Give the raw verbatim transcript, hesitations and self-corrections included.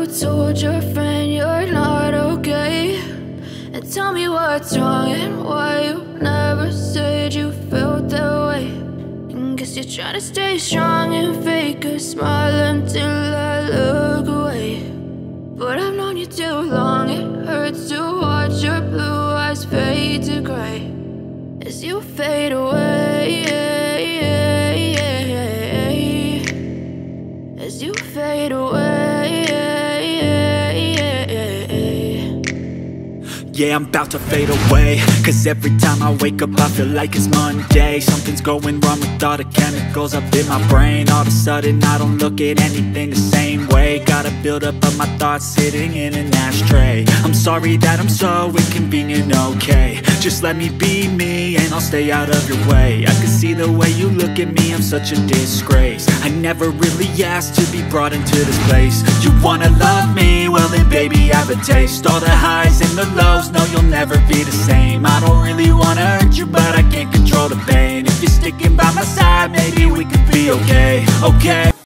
told your friend you're not okay? And tell me what's wrong and why you never said you felt that way. And guess you're trying to stay strong and fake a smile until I look away. But I've known you too long, it hurts to watch your blue eyes fade to gray as you fade away, as you fade away. Yeah, I'm about to fade away, cause every time I wake up I feel like it's Monday. Something's going wrong with all the chemicals up in my brain. All of a sudden I don't look at anything the same way. Gotta build up of my thoughts sitting in an ashtray. I'm sorry that I'm so inconvenient, okay? Just let me be me and I'll stay out of your way. I can see the way you look at me, I'm such a disgrace. I never really asked to be brought into this place. You wanna love me? Well then baby, have a taste. All the highs and the lows, no, you'll never be the same. I don't really wanna hurt you, but I can't control the pain. If you're sticking by my side, maybe we could be okay, okay.